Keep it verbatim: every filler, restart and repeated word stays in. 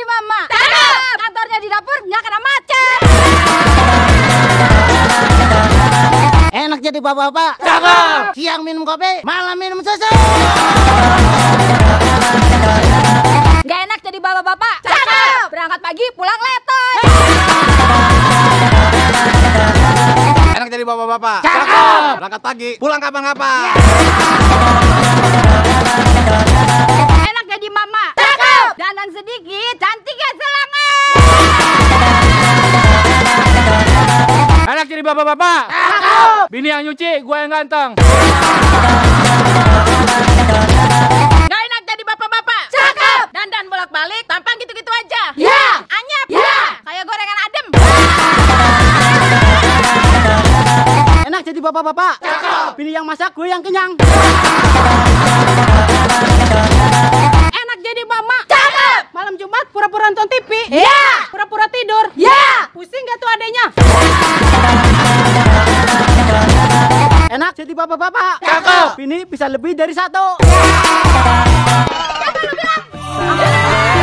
jadi mama. Cakep. Kantornya di dapur nggak kena macet. Enak jadi bapak-bapak. Cakep. Siang minum kopi, malam minum susu. Nggak enak jadi bapak-bapak. Cakep. Berangkat pagi pulang letoy. Enak jadi bapak-bapak. Cakep. Berangkat pagi, pulang kapan-kapan. Enak jadi mama. Cakep. Dandan sedikit, cantiknya selangat. Enak jadi bapak-bapak. Cakep. Bini yang nyuci, gue yang ganteng. Nggak enak jadi bapak-bapak. Cakep. Dandan bolak-balik, tampang gitu-gitu aja. Ya. Anyep. Ya. Kayak gorengan adem. Enak jadi bapak-bapak. Cakep. Pilih yang masak, gue yang kenyang. Enak jadi mama. Cakep. Malam Jumat pura-pura nonton T V. Iya. Pura-pura tidur. Ya. Pusing gak tuh adenya? Enak jadi bapak-bapak. Cakep. Ini bisa lebih dari satu. Apa lu bilang?